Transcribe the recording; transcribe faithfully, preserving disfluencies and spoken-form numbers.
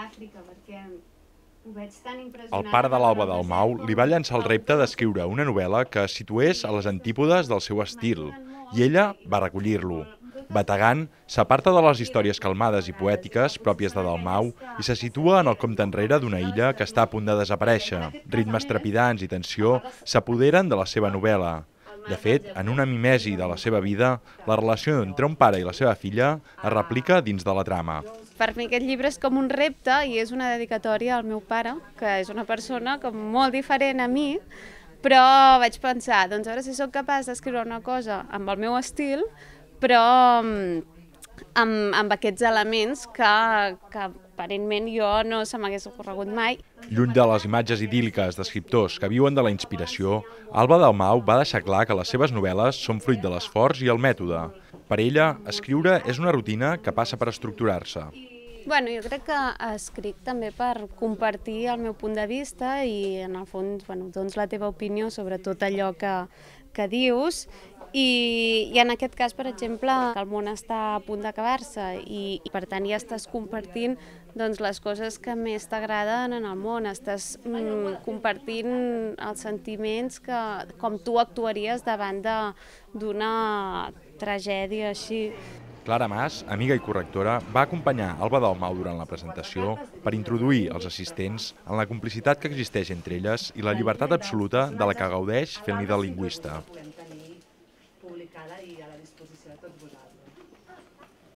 Àfrica, perquè ho veig tan impressionant. El pare de l'Alba Dalmau li va llançar el repte d'escriure una novel·la que es situés a les antípodes del seu estil, i ella va recollir-lo. Bategant s'aparta de les històries calmades i poètiques pròpies de Dalmau i se situa en el compte enrere d'una illa que està a punt de desaparèixer. Ritmes trepidants i tensió s'apoderen de la seva novel·la. De fet, en una mimesi de la seva vida, la relació entre un pare i la seva filla es replica dins de la trama. Per mi aquest llibre és com un repte i és una dedicatòria al meu pare, que és una persona com molt diferent a mi, però vaig pensar, doncs a veure si sóc capaç d'escriure una cosa amb el meu estil, però amb, amb aquests elements que, que aparentment jo no se m'hagués ocorregut mai. Lluny de les imatges idíl·liques d'escriptors que viuen de la inspiració, Alba Dalmau va deixar clar que les seves novel·les són fruit de l'esforç i el mètode. Per ella, escriure és una rutina que passa per estructurar-se. Bueno, jo crec que escric també per compartir el meu punt de vista i, en el fons, bueno, dones la teva opinió sobre tot allò que, que dius. I, I en aquest cas, per exemple, que el món està a punt d'acabar-se i, i per tant ja estàs compartint doncs, les coses que més t'agraden en el món, estàs mm, compartint els sentiments que, com tu actuaries davant d'una tragèdia així. Clara Mas, amiga i correctora, va acompanyar Alba Dalmau durant la presentació per introduir els assistents en la complicitat que existeix entre elles i la llibertat absoluta de la que gaudeix fent-li de lingüista.